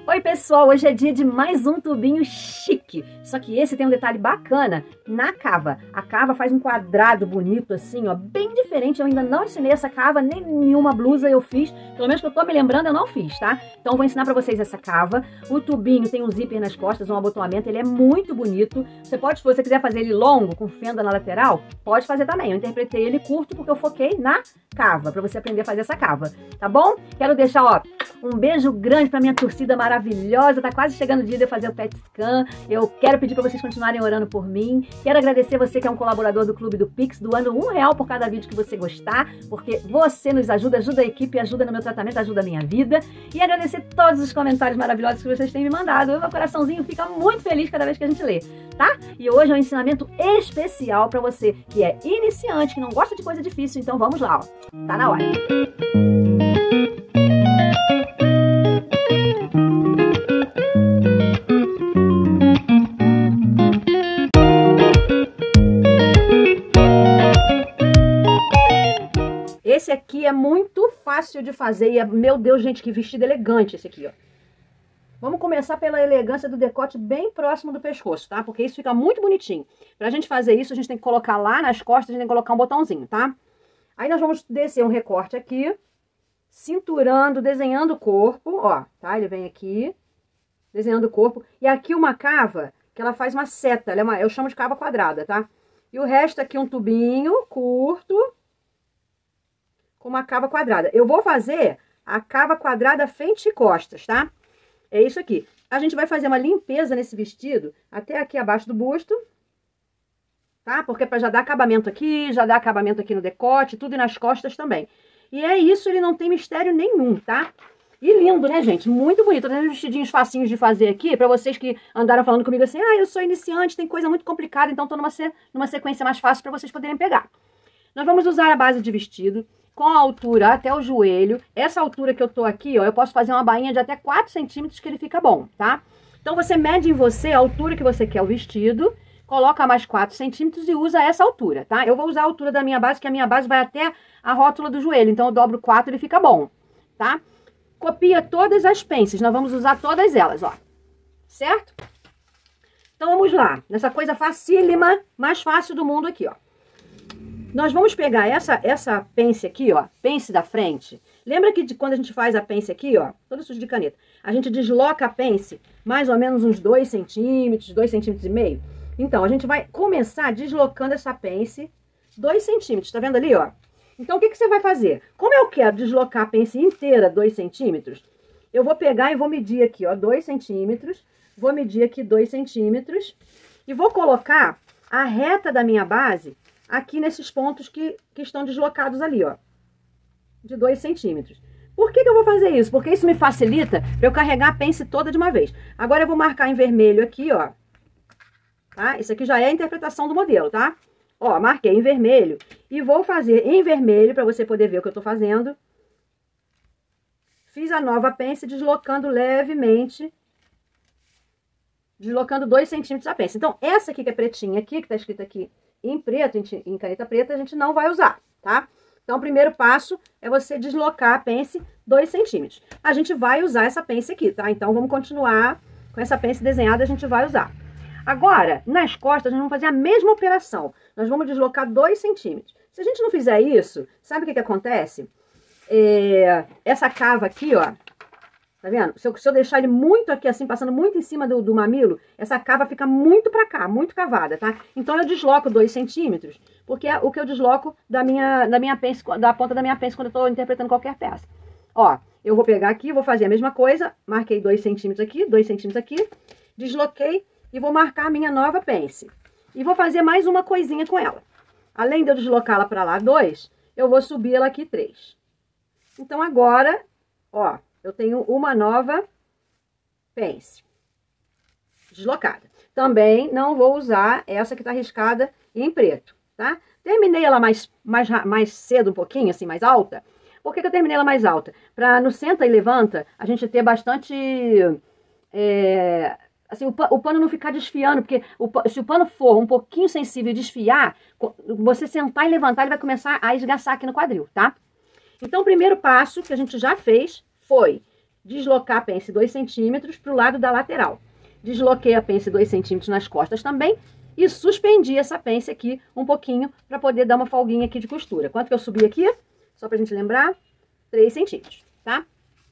Oi pessoal, hoje é dia de mais um tubinho chique, só que esse tem um detalhe bacana na cava. A cava faz um quadrado bonito assim, ó, bem diferente. Eu ainda não ensinei essa cava, nem nenhuma blusa eu fiz, pelo menos que eu tô me lembrando eu não fiz, tá? Então eu vou ensinar pra vocês essa cava. O tubinho tem um zíper nas costas, um abotoamento, ele é muito bonito. Você pode, se você quiser fazer ele longo, com fenda na lateral, pode fazer também. Eu interpretei ele curto porque eu foquei na cava, pra você aprender a fazer essa cava, tá bom? Quero deixar, ó, um beijo grande pra minha torcida maravilhosa. Tá quase chegando o dia de eu fazer o PET Scan. Eu quero pedir pra vocês continuarem orando por mim. Quero agradecer você que é um colaborador do Clube do Pix, doando R$1 por cada vídeo que você gostar, porque você nos ajuda, ajuda a equipe, ajuda no meu tratamento, ajuda a minha vida. E agradecer todos os comentários maravilhosos que vocês têm me mandado. O meu coraçãozinho fica muito feliz cada vez que a gente lê, tá? E hoje é um ensinamento especial pra você que é iniciante, que não gosta de coisa difícil. Então vamos lá, ó. Tá na hora. Esse aqui é muito fácil de fazer e, meu Deus, gente, que vestido elegante esse aqui, ó. Vamos começar pela elegância do decote bem próximo do pescoço, tá? Porque isso fica muito bonitinho. Pra gente fazer isso, a gente tem que colocar lá nas costas, a gente tem que colocar um botãozinho, tá? Aí nós vamos descer um recorte aqui, cinturando, desenhando o corpo, ó, tá? Ele vem aqui, desenhando o corpo. E aqui uma cava, que ela faz uma seta, ela é uma, eu chamo de cava quadrada, tá? E o resto aqui um tubinho curto, com uma cava quadrada. Eu vou fazer a cava quadrada frente e costas, tá? É isso aqui. A gente vai fazer uma limpeza nesse vestido até aqui abaixo do busto, tá? Porque para já dar acabamento aqui, já dar acabamento aqui no decote, tudo e nas costas também. E é isso, ele não tem mistério nenhum, tá? E lindo, né, gente? Muito bonito. Tem uns vestidinhos facinhos de fazer aqui, pra vocês que andaram falando comigo assim, ah, eu sou iniciante, tem coisa muito complicada, então tô numa sequência mais fácil pra vocês poderem pegar. Nós vamos usar a base de vestido com a altura até o joelho. Essa altura que eu tô aqui, ó, eu posso fazer uma bainha de até 4 centímetros que ele fica bom, tá? Então você mede em você a altura que você quer o vestido, coloca mais 4 centímetros e usa essa altura, tá? Eu vou usar a altura da minha base, que a minha base vai até a rótula do joelho, então eu dobro 4 e ele fica bom, tá? Copia todas as pences, nós vamos usar todas elas, ó, certo? Então vamos lá, nessa coisa facílima, mais fácil do mundo aqui, ó. Nós vamos pegar essa pence aqui, ó, pence da frente. Lembra que quando a gente faz a pence aqui, ó, toda suja de caneta, a gente desloca a pence mais ou menos uns 2 centímetros, 2,5 centímetros. Então, a gente vai começar deslocando essa pence 2 centímetros, tá vendo ali, ó? Então, o que você vai fazer? Como eu quero deslocar a pence inteira 2 centímetros, eu vou pegar e vou medir aqui, ó, 2 centímetros, vou medir aqui 2 centímetros e vou colocar a reta da minha base aqui nesses pontos que estão deslocados ali, ó, de 2 centímetros. Por que eu vou fazer isso? Porque isso me facilita para eu carregar a pence toda de uma vez. Agora eu vou marcar em vermelho aqui, ó, tá? Isso aqui já é a interpretação do modelo, tá? Ó, marquei em vermelho e vou fazer em vermelho para você poder ver o que eu tô fazendo. Fiz a nova pence deslocando levemente, deslocando 2 centímetros a pence. Então, essa aqui que é pretinha aqui, que tá escrito aqui em preto, em caneta preta, a gente não vai usar, tá? Então, o primeiro passo é você deslocar a pence 2 centímetros. A gente vai usar essa pence aqui, tá? Então, vamos continuar com essa pence desenhada, a gente vai usar. Agora, nas costas, nós vamos fazer a mesma operação. Nós vamos deslocar 2 centímetros. Se a gente não fizer isso, sabe o que acontece? Essa cava aqui, ó, tá vendo? Se eu deixar ele muito aqui, assim, passando muito em cima do mamilo, essa cava fica muito pra cá, muito cavada, tá? Então, eu desloco 2 centímetros, porque é o que eu desloco da pence, da ponta da minha pence quando eu tô interpretando qualquer peça. Ó, eu vou pegar aqui, vou fazer a mesma coisa, marquei 2 centímetros aqui, 2 centímetros aqui, desloquei e vou marcar a minha nova pence. E vou fazer mais uma coisinha com ela. Além de eu deslocá-la pra lá 2, eu vou subir ela aqui 3. Então, agora, ó, eu tenho uma nova pence deslocada. Também não vou usar essa que tá riscada em preto, tá? Terminei ela mais cedo um pouquinho, assim, mais alta. Por que eu terminei ela mais alta? Pra no senta e levanta, a gente ter bastante... assim, o pano não ficar desfiando, porque se o pano for um pouquinho sensível e desfiar, você sentar e levantar, ele vai começar a esgaçar aqui no quadril, tá? Então, o primeiro passo que a gente já fez foi deslocar a pence 2 centímetros para o lado da lateral. Desloquei a pence 2 centímetros nas costas também e suspendi essa pence aqui um pouquinho para poder dar uma folguinha aqui de costura. Quanto que eu subi aqui? Só pra gente lembrar, 3 centímetros, tá?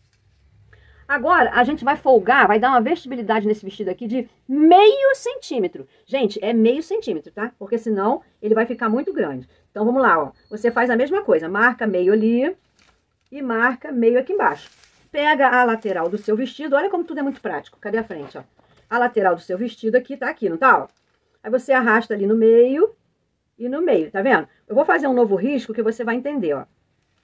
Agora, a gente vai folgar, vai dar uma vestibilidade nesse vestido aqui de meio centímetro. Gente, é meio centímetro, tá? Porque senão ele vai ficar muito grande. Então, vamos lá, ó. Você faz a mesma coisa, marca meio ali e marca meio aqui embaixo. Pega a lateral do seu vestido, olha como tudo é muito prático. Cadê a frente, ó? A lateral do seu vestido aqui, tá aqui, não tá, ó? Aí você arrasta ali no meio e no meio, tá vendo? Eu vou fazer um novo risco que você vai entender, ó.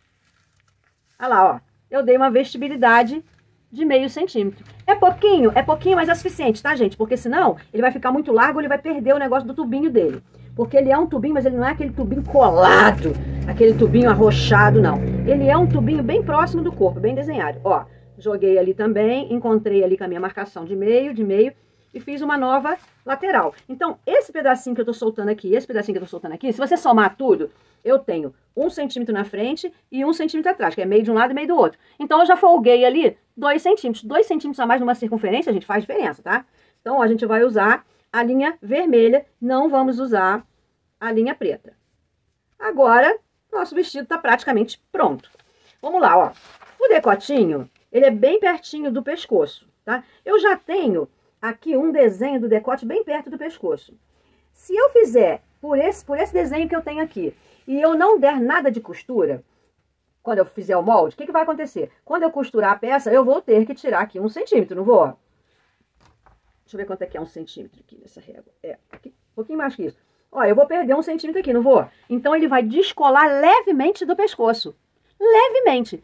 Olha lá, ó. Eu dei uma vestibilidade de meio centímetro. É pouquinho, mas é suficiente, tá, gente? Porque senão ele vai ficar muito largo, ele vai perder o negócio do tubinho dele. Porque ele é um tubinho, mas ele não é aquele tubinho colado, aquele tubinho arrochado, não. Ele é um tubinho bem próximo do corpo, bem desenhado. Ó, joguei ali também, encontrei ali com a minha marcação de meio, e fiz uma nova lateral. Então, esse pedacinho que eu tô soltando aqui, esse pedacinho que eu tô soltando aqui, se você somar tudo, eu tenho 1 centímetro na frente e 1 centímetro atrás, que é meio de um lado e meio do outro. Então, eu já folguei ali 2 centímetros. 2 centímetros a mais numa circunferência, a gente faz diferença, tá? Então, a gente vai usar a linha vermelha, não vamos usar a linha preta. Agora, nosso vestido tá praticamente pronto. Vamos lá, ó. O decotinho, ele é bem pertinho do pescoço, tá? Eu já tenho aqui um desenho do decote bem perto do pescoço. Se eu fizer por esse desenho que eu tenho aqui, e eu não der nada de costura, quando eu fizer o molde, o que vai acontecer? Quando eu costurar a peça, eu vou ter que tirar aqui 1 centímetro, não vou? Deixa eu ver quanto é que é 1 centímetro aqui nessa régua. Aqui, um pouquinho mais que isso. Ó, eu vou perder 1 centímetro aqui, não vou? Então, ele vai descolar levemente do pescoço. Levemente.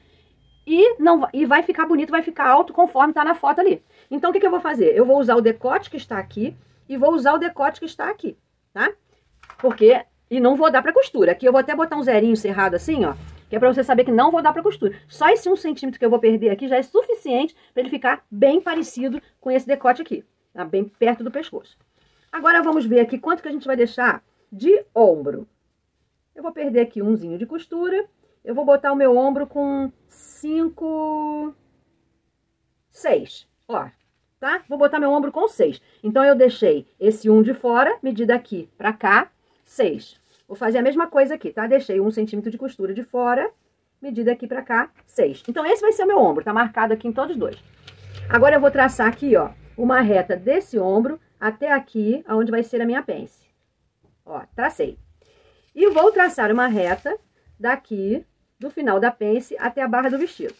E vai ficar bonito, vai ficar alto conforme tá na foto ali. Então, o que eu vou fazer? Eu vou usar o decote que está aqui e vou usar o decote que está aqui, tá? E não vou dar pra costura. Aqui eu vou até botar um zerinho cerrado assim, ó, que é pra você saber que não vou dar pra costura. Só esse 1 centímetro que eu vou perder aqui já é suficiente pra ele ficar bem parecido com esse decote aqui, tá? Bem perto do pescoço. Agora vamos ver aqui quanto que a gente vai deixar de ombro. Eu vou perder aqui umzinho de costura. Eu vou botar o meu ombro com 5, 6, ó, tá? Vou botar meu ombro com 6. Então, eu deixei esse 1 de fora, medi daqui pra cá, 6. Vou fazer a mesma coisa aqui, tá? Deixei 1 centímetro de costura de fora, medi daqui pra cá, 6. Então, esse vai ser o meu ombro, tá marcado aqui em todos os dois. Agora, eu vou traçar aqui, ó, uma reta desse ombro até aqui, onde vai ser a minha pence. Ó, tracei. E vou traçar uma reta daqui, do final da pence até a barra do vestido.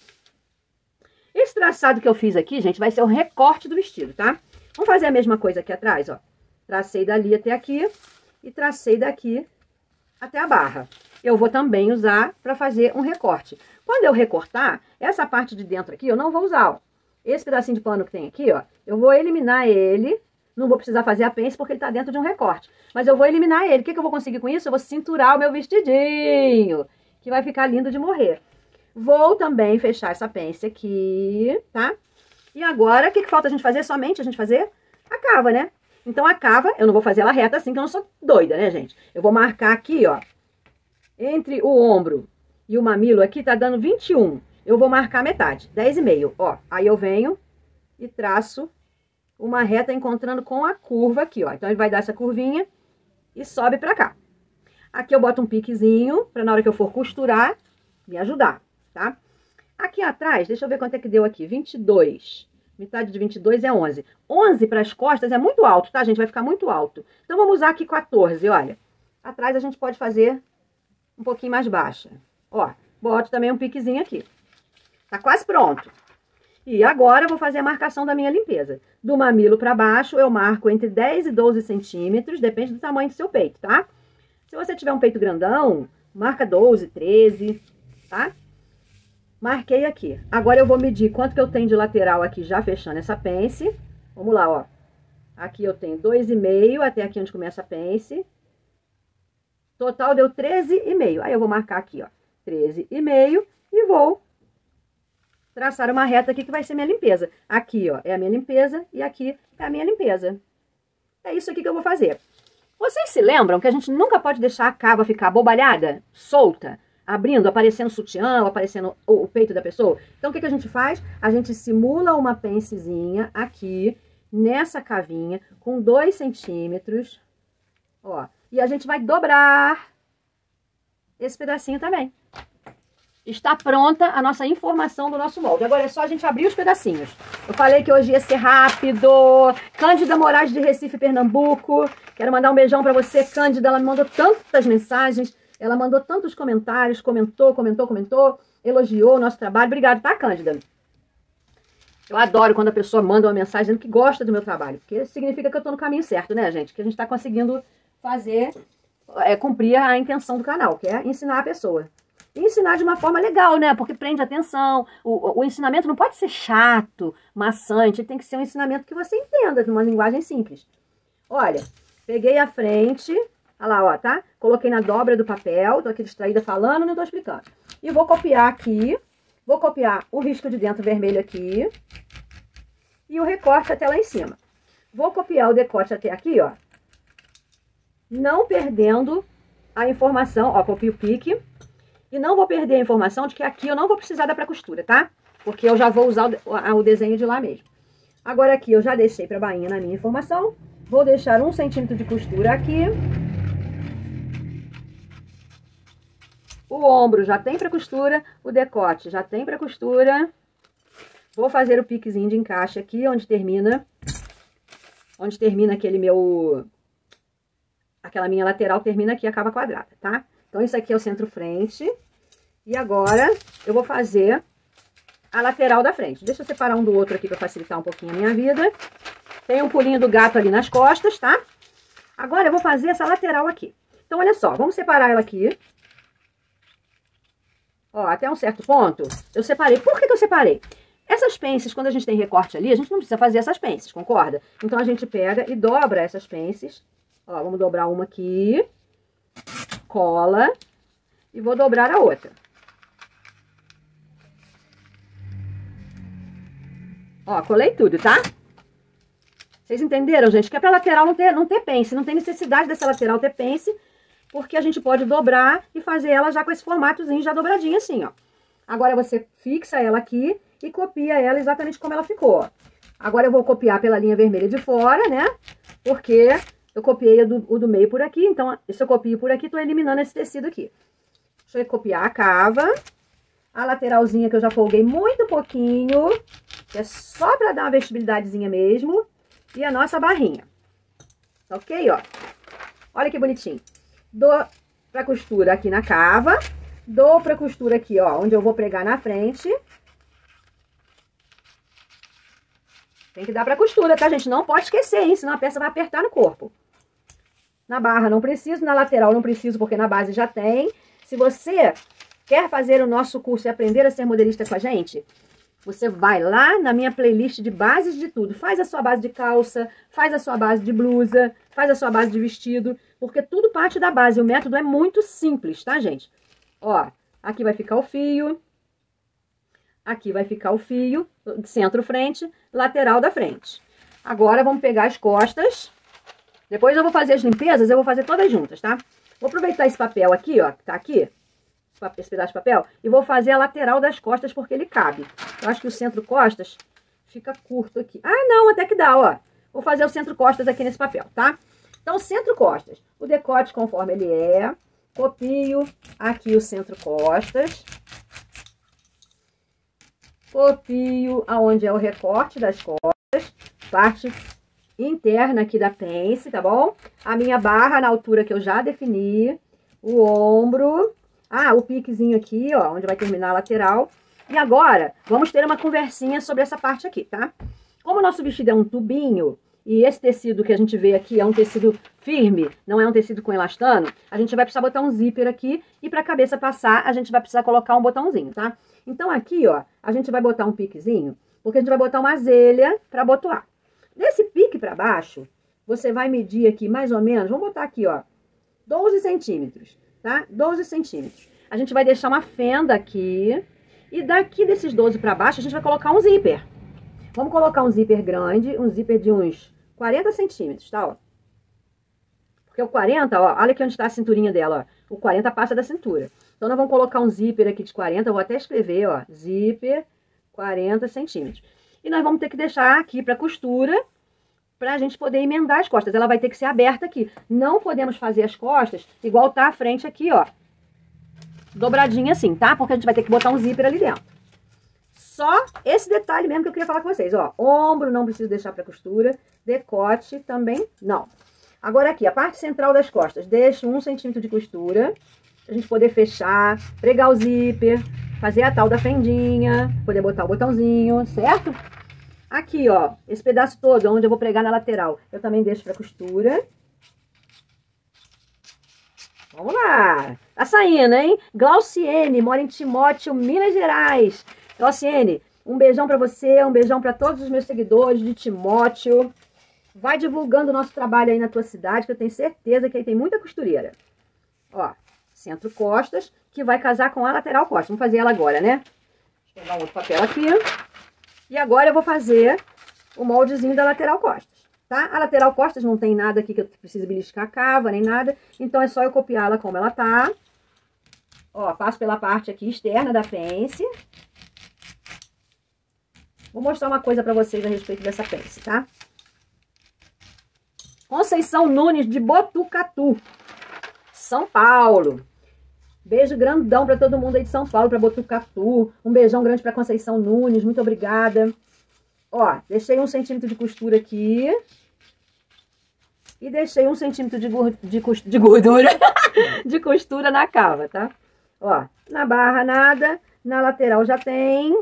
Esse traçado que eu fiz aqui, gente, vai ser o recorte do vestido, tá? Vamos fazer a mesma coisa aqui atrás, ó. Tracei dali até aqui e tracei daqui até a barra. Eu vou também usar para fazer um recorte. Quando eu recortar, essa parte de dentro aqui eu não vou usar, ó. Esse pedacinho de pano que tem aqui, ó, eu vou eliminar ele. Não vou precisar fazer a pence porque ele tá dentro de um recorte. Mas eu vou eliminar ele. O que eu vou conseguir com isso? Eu vou cinturar o meu vestidinho, que vai ficar lindo de morrer. Vou também fechar essa pence aqui, tá? E agora, o que falta a gente fazer? Somente a gente fazer a cava, né? Então, a cava, eu não vou fazer ela reta assim, que eu não sou doida, né, gente? Eu vou marcar aqui, ó, entre o ombro e o mamilo aqui, tá dando 21. Eu vou marcar metade, 10,5, ó. Aí eu venho e traço uma reta encontrando com a curva aqui, ó. Então, ele vai dar essa curvinha e sobe pra cá. Aqui eu boto um piquezinho, pra na hora que eu for costurar, me ajudar, tá? Aqui atrás, deixa eu ver quanto é que deu aqui, 22. Metade de 22 é 11. 11 para as costas é muito alto, tá, gente? Vai ficar muito alto. Então, vamos usar aqui 14, olha. Atrás a gente pode fazer um pouquinho mais baixa. Ó, boto também um piquezinho aqui. Tá quase pronto. E agora eu vou fazer a marcação da minha limpeza. Do mamilo para baixo, eu marco entre 10 e 12 centímetros, depende do tamanho do seu peito, tá? Se você tiver um peito grandão, marca 12, 13, tá? Marquei aqui. Agora eu vou medir quanto que eu tenho de lateral aqui, já fechando essa pence. Vamos lá, ó. Aqui eu tenho 2,5 até aqui onde começa a pence. Total deu 13,5. Aí eu vou marcar aqui, ó, 13,5 e vou traçar uma reta aqui que vai ser minha limpeza. Aqui, ó, é a minha limpeza e aqui é a minha limpeza. É isso aqui que eu vou fazer. Vocês se lembram que a gente nunca pode deixar a cava ficar abobalhada, solta? abrindo, aparecendo o sutiã, ou aparecendo o peito da pessoa. Então, o que a gente faz? A gente simula uma pencezinha aqui, nessa cavinha, com 2 centímetros, ó. E a gente vai dobrar esse pedacinho também. Está pronta a nossa informação do nosso molde. Agora é só a gente abrir os pedacinhos. Eu falei que hoje ia ser rápido. Cândida Moraes de Recife, Pernambuco. Quero mandar um beijão pra você, Cândida. Ela me mandou tantas mensagens. Ela mandou tantos comentários. Comentou. Elogiou o nosso trabalho. Obrigada, tá, Cândida? Eu adoro quando a pessoa manda uma mensagem dizendo que gosta do meu trabalho. Porque significa que eu tô no caminho certo, né, gente? Que a gente tá conseguindo fazer, cumprir a intenção do canal, que é ensinar a pessoa. E ensinar de uma forma legal, né? Porque prende atenção. O ensinamento não pode ser chato, maçante. Tem que ser um ensinamento que você entenda, de uma linguagem simples. Olha, peguei a frente. Olha lá, ó, tá? Coloquei na dobra do papel. Tô aqui distraída falando, não tô explicando. E vou copiar aqui. Vou copiar o risco de dentro vermelho aqui. E o recorte até lá em cima. Vou copiar o decote até aqui, ó. Não perdendo a informação. Ó, copio o pique. E não vou perder a informação de que aqui eu não vou precisar da pré-costura, tá? Porque eu já vou usar o desenho de lá mesmo. Agora aqui eu já deixei pra bainha na minha informação. Vou deixar 1 centímetro de costura aqui. O ombro já tem pré-costura. O decote já tem pré-costura. Vou fazer o piquezinho de encaixe aqui, onde termina aquele meu... Aquela minha lateral termina aqui a cava quadrada, tá? Então, isso aqui é o centro-frente. E agora, eu vou fazer a lateral da frente. Deixa eu separar um do outro aqui para facilitar um pouquinho a minha vida. Tem um pulinho do gato ali nas costas, tá? Agora, eu vou fazer essa lateral aqui. Então, olha só, vamos separar ela aqui. Ó, até um certo ponto, eu separei. Por que eu separei? Essas pences, quando a gente tem recorte ali, a gente não precisa fazer essas pences, concorda? Então, a gente pega e dobra essas pences. Ó, vamos dobrar uma aqui. Cola e vou dobrar a outra. Ó, colei tudo, tá? Vocês entenderam, gente? Que é pra lateral não ter pence. Não tem necessidade dessa lateral ter pence, porque a gente pode dobrar e fazer ela já com esse formatozinho já dobradinho assim, ó. Agora você fixa ela aqui e copia ela exatamente como ela ficou, ó. Agora eu vou copiar pela linha vermelha de fora, né? Porque... eu copiei o do meio por aqui, então, se eu copio por aqui, tô eliminando esse tecido aqui. Deixa eu copiar a cava. A lateralzinha que eu já folguei muito pouquinho, que é só pra dar uma vestibilidadezinha mesmo. E a nossa barrinha. Ok, ó. Olha que bonitinho. Dou pra costura aqui na cava. Dou pra costura aqui, ó, onde eu vou pregar na frente. Tem que dar pra costura, tá, gente? Não pode esquecer, hein? Senão a peça vai apertar no corpo. Na barra não preciso, na lateral não preciso, porque na base já tem. Se você quer fazer o nosso curso e aprender a ser modelista com a gente, você vai lá na minha playlist de bases de tudo. Faz a sua base de calça, faz a sua base de blusa, faz a sua base de vestido, porque tudo parte da base. O método é muito simples, tá, gente? Ó, aqui vai ficar o fio. Aqui vai ficar o fio, centro-frente, lateral da frente. Agora, vamos pegar as costas. Depois eu vou fazer as limpezas, eu vou fazer todas juntas, tá? Vou aproveitar esse papel aqui, ó, que tá aqui, esse pedaço de papel, e vou fazer a lateral das costas, porque ele cabe. Eu acho que o centro-costas fica curto aqui. Ah, não, até que dá, ó. Vou fazer o centro-costas aqui nesse papel, tá? Então, centro-costas, o decote conforme ele é, copio aqui o centro-costas, copio aonde é o recorte das costas, parte interna aqui da pence, tá bom? A minha barra na altura que eu já defini, o ombro, o piquezinho aqui, ó, onde vai terminar a lateral. E agora, vamos ter uma conversinha sobre essa parte aqui, tá? Como o nosso vestido é um tubinho, e esse tecido que a gente vê aqui é um tecido firme, não é um tecido com elastano, a gente vai precisar botar um zíper aqui, e pra cabeça passar, a gente vai precisar colocar um botãozinho, tá? Então aqui, ó, a gente vai botar um piquezinho, porque a gente vai botar uma zelha pra abotoar. Desse pique pra baixo, você vai medir aqui mais ou menos, vamos botar aqui, ó, 12 centímetros, tá? 12 centímetros. A gente vai deixar uma fenda aqui, e daqui desses 12 pra baixo, a gente vai colocar um zíper. Vamos colocar um zíper grande, um zíper de uns 40 centímetros, tá, ó? Porque o 40, ó, olha aqui onde está a cinturinha dela, ó. O 40 passa da cintura. Então, nós vamos colocar um zíper aqui de 40, eu vou até escrever, ó, zíper 40 centímetros. E nós vamos ter que deixar aqui para costura, pra gente poder emendar as costas. Ela vai ter que ser aberta aqui. Não podemos fazer as costas igual tá a frente aqui, ó, dobradinha assim, tá? Porque a gente vai ter que botar um zíper ali dentro. Só esse detalhe mesmo que eu queria falar com vocês, ó. Ombro não preciso deixar para costura, decote também não. Agora aqui, a parte central das costas, deixo 1 centímetro de costura, pra gente poder fechar, pregar o zíper, fazer a tal da fendinha, poder botar o botãozinho, certo? Aqui, ó, esse pedaço todo, onde eu vou pregar na lateral, eu também deixo para costura. Vamos lá! Tá saindo, hein? Glauciene, mora em Timóteo, Minas Gerais. Glauciene, um beijão pra você, um beijão pra todos os meus seguidores de Timóteo. Vai divulgando o nosso trabalho aí na tua cidade, que eu tenho certeza que aí tem muita costureira. Ó, centro costas, que vai casar com a lateral costas. Vamos fazer ela agora, né? Deixa eu pegar um outro papel aqui. E agora eu vou fazer o moldezinho da lateral costas. Tá? A lateral costas não tem nada aqui que eu preciso beliscar a cava, nem nada. Então, é só eu copiá-la como ela tá. Ó, passo pela parte aqui externa da pence. Vou mostrar uma coisa pra vocês a respeito dessa pence, tá? Conceição Nunes, de Botucatu, São Paulo. Beijo grandão pra todo mundo aí de São Paulo, pra Botucatu. Um beijão grande pra Conceição Nunes, muito obrigada. Ó, deixei 1 centímetro de costura aqui. E deixei 1 centímetro de gordura, de costura na cava, tá? Ó, na barra nada, na lateral já tem.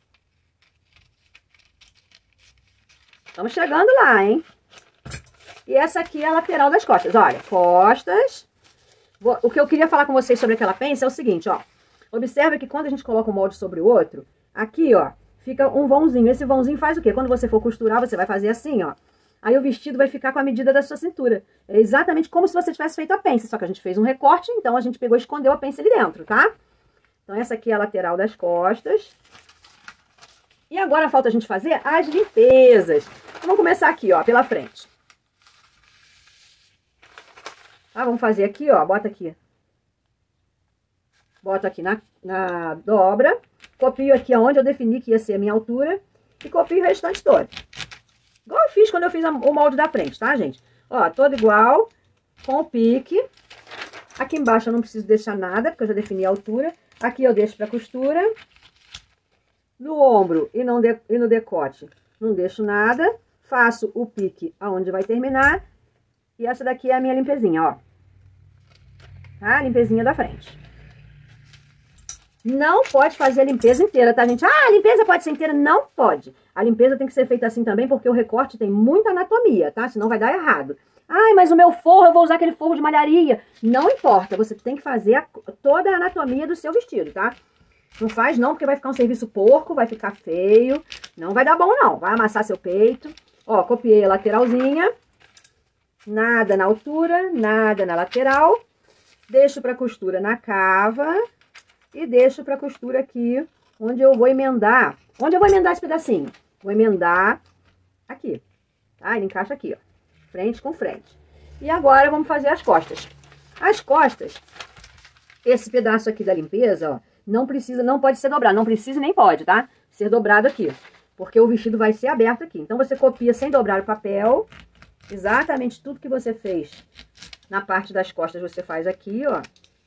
Estamos chegando lá, hein? E essa aqui é a lateral das costas. Olha, costas. O que eu queria falar com vocês sobre aquela pence é o seguinte, ó. Observa que quando a gente coloca um molde sobre o outro, aqui, ó, fica um vãozinho. Esse vãozinho faz o quê? Quando você for costurar, você vai fazer assim, ó. Aí o vestido vai ficar com a medida da sua cintura. É exatamente como se você tivesse feito a pence, só que a gente fez um recorte, então a gente pegou e escondeu a pence ali dentro, tá? Então essa aqui é a lateral das costas. E agora falta a gente fazer as limpezas. Então, vamos começar aqui, ó, pela frente. Tá, vamos fazer aqui, ó, bota aqui. Boto aqui na dobra. Copio aqui onde eu defini que ia ser a minha altura. E copio o restante todo. Igual eu fiz quando eu fiz o molde da frente, tá, gente? Ó, todo igual, com o pique. Aqui embaixo eu não preciso deixar nada, porque eu já defini a altura. Aqui eu deixo pra costura. No ombro e no decote não deixo nada. Faço o pique aonde vai terminar. E essa daqui é a minha limpezinha, ó. Tá? Limpezinha da frente. Não pode fazer a limpeza inteira, tá, gente? Ah, a limpeza pode ser inteira? Não pode. A limpeza tem que ser feita assim também, porque o recorte tem muita anatomia, tá? Senão vai dar errado. Ai, mas o meu forro, eu vou usar aquele forro de malharia. Não importa, você tem que fazer toda a anatomia do seu vestido, tá? Não faz não, porque vai ficar um serviço porco, vai ficar feio. Não vai dar bom, não. Vai amassar seu peito. Ó, copiei a lateralzinha. Nada na altura, nada na lateral. Deixo pra costura na cava. E deixo pra costura aqui, onde eu vou emendar. Onde eu vou emendar esse pedacinho? Vou emendar aqui, tá? Ele encaixa aqui, ó. Frente com frente. E agora vamos fazer as costas. As costas, esse pedaço aqui da limpeza, ó, não pode ser dobrado. Não precisa nem pode, tá? Ser dobrado aqui. Porque o vestido vai ser aberto aqui. Então, você copia sem dobrar o papel. Exatamente tudo que você fez na parte das costas, você faz aqui, ó.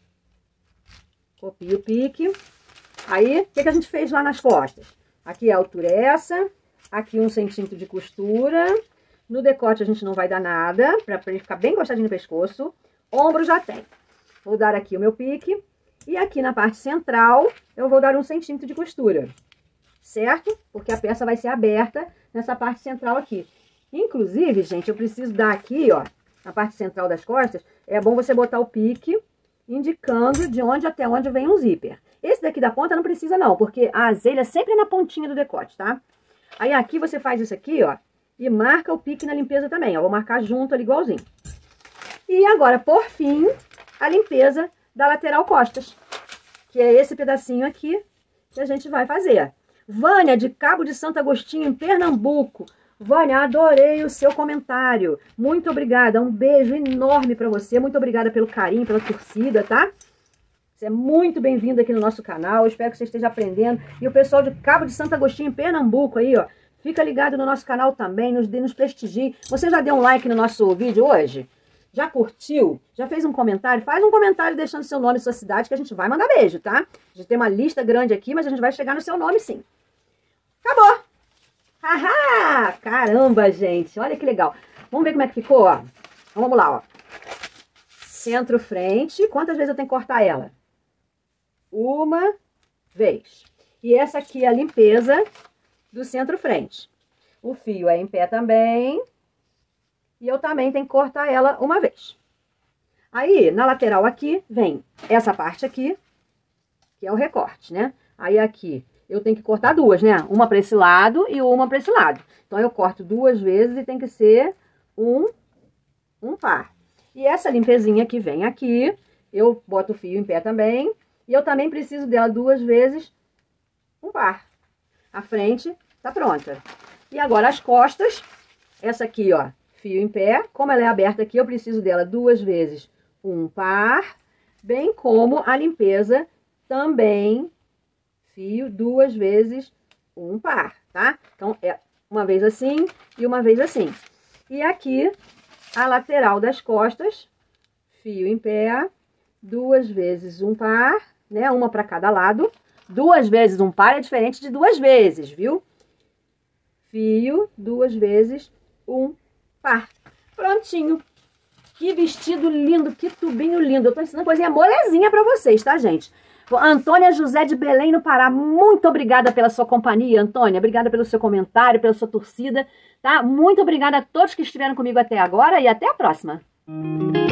Copia o pique. Aí, o que a gente fez lá nas costas? Aqui a altura é essa. Aqui 1 centímetro de costura. No decote a gente não vai dar nada, pra ele ficar bem encostadinho no pescoço. Ombro já tem. Vou dar aqui o meu pique. E aqui na parte central, eu vou dar 1 centímetro de costura. Certo? Porque a peça vai ser aberta nessa parte central aqui. Inclusive, gente, eu preciso dar aqui, ó, na parte central das costas, é bom você botar o pique, indicando de onde até onde vem um zíper. Esse daqui da ponta não precisa não, porque a azelha é sempre na pontinha do decote, tá? Aí aqui você faz isso aqui, ó, e marca o pique na limpeza também, ó. Vou marcar junto ali igualzinho. E agora, por fim, a limpeza da lateral costas, que é esse pedacinho aqui que a gente vai fazer. Vânia, de Cabo de Santo Agostinho, em Pernambuco. Vânia, adorei o seu comentário. Muito obrigada. Um beijo enorme pra você. Muito obrigada pelo carinho, pela torcida, tá? Você é muito bem-vindo aqui no nosso canal. Eu espero que você esteja aprendendo. E o pessoal de Cabo de Santo Agostinho, em Pernambuco aí, ó. Fica ligado no nosso canal também, nos prestigie. Você já deu um like no nosso vídeo hoje? Já curtiu? Já fez um comentário? Faz um comentário deixando seu nome e sua cidade que a gente vai mandar beijo, tá? A gente tem uma lista grande aqui, mas a gente vai chegar no seu nome sim. Acabou! Haha! Caramba, gente! Olha que legal. Vamos ver como é que ficou, ó. Então, vamos lá, ó. Centro-frente. Quantas vezes eu tenho que cortar ela? Uma vez. E essa aqui é a limpeza do centro-frente. O fio é em pé também. E eu também tenho que cortar ela uma vez. Aí, na lateral aqui, vem essa parte aqui, que é o recorte, né? Aí aqui, eu tenho que cortar duas, né? Uma para esse lado e uma para esse lado. Então, eu corto duas vezes e tem que ser um par. E essa limpezinha que vem aqui, eu boto o fio em pé também. E eu também preciso dela duas vezes, um par. A frente tá pronta. E agora as costas, essa aqui, ó, fio em pé. Como ela é aberta aqui, eu preciso dela duas vezes, um par. Bem como a limpeza também, fio duas vezes, um par, tá? Então, é uma vez assim e uma vez assim. E aqui, a lateral das costas, fio em pé, duas vezes um par, né? Uma para cada lado. Duas vezes um par é diferente de duas vezes, viu? Fio, duas vezes um par. Prontinho. Que vestido lindo, que tubinho lindo. Eu tô ensinando coisinha molezinha pra vocês, tá, gente? Antônia José de Belém, no Pará. Muito obrigada pela sua companhia, Antônia. Obrigada pelo seu comentário, pela sua torcida, tá? Muito obrigada a todos que estiveram comigo até agora e até a próxima.